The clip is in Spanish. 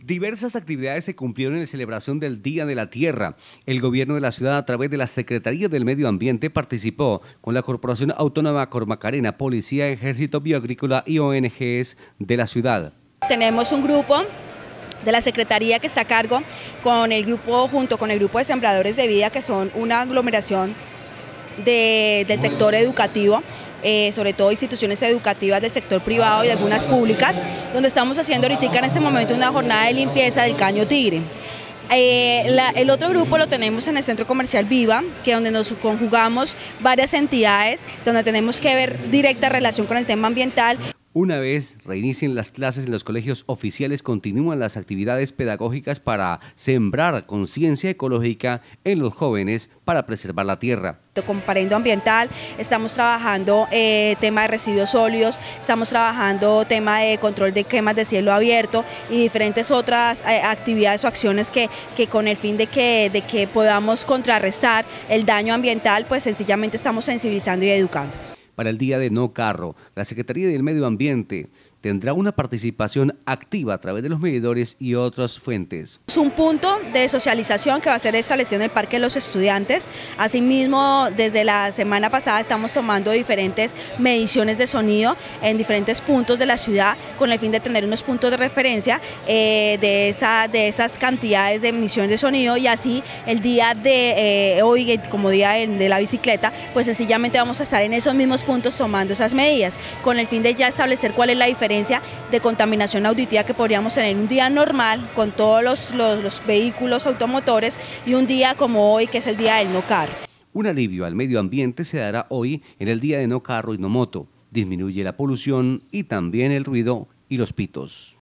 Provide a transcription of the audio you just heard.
Diversas actividades se cumplieron en celebración del Día de la Tierra. El gobierno de la ciudad, a través de la Secretaría del Medio Ambiente, participó con la Corporación Autónoma Cormacarena, Policía, Ejército Bioagrícola y ONGs de la ciudad. Tenemos un grupo de la Secretaría que está a cargo junto con el grupo de Sembradores de Vida, que son una aglomeración del sector educativo, sobre todo instituciones educativas del sector privado y algunas públicas, donde estamos haciendo ahorita en este momento una jornada de limpieza del Caño Tigre. El otro grupo lo tenemos en el Centro Comercial Viva, que donde nos conjugamos varias entidades, donde tenemos que ver directa relación con el tema ambiental. Una vez reinicien las clases en los colegios oficiales, continúan las actividades pedagógicas para sembrar conciencia ecológica en los jóvenes para preservar la tierra. Con Parendo Ambiental estamos trabajando tema de residuos sólidos, estamos trabajando tema de control de quemas de cielo abierto y diferentes otras actividades o acciones que con el fin de que podamos contrarrestar el daño ambiental, pues sencillamente estamos sensibilizando y educando. Para el Día de No Carro, la Secretaría del Medio Ambiente tendrá una participación activa a través de los medidores y otras fuentes. Es un punto de socialización que va a ser establecido en el Parque de los Estudiantes. Asimismo, desde la semana pasada estamos tomando diferentes mediciones de sonido en diferentes puntos de la ciudad con el fin de tener unos puntos de referencia de esas cantidades de emisiones de sonido, y así el día de hoy, como día de la bicicleta, pues sencillamente vamos a estar en esos mismos puntos tomando esas medidas con el fin de ya establecer cuál es la diferencia de contaminación auditiva que podríamos tener un día normal con todos los vehículos automotores y un día como hoy, que es el Día del No Carro. Un alivio al medio ambiente se dará hoy en el Día de No Carro y No Moto. Disminuye la polución y también el ruido y los pitos.